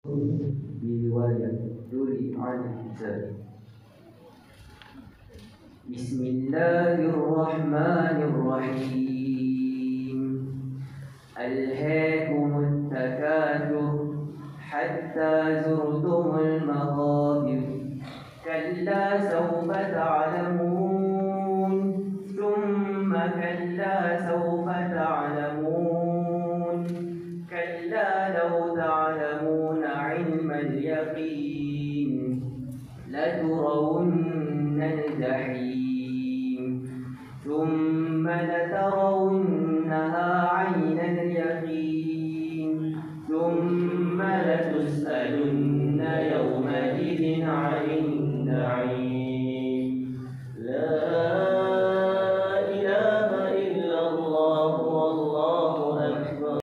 برواية دوري عن الكتاب. بسم الله الرحمن الرحيم. ألهاكم التكاثر حتى زرتم المقابر كلا سوف تعلمون ثم كلا سوف تعلمون كلا لو تعلمون علم اليقين لترون الجحيم ثم لترون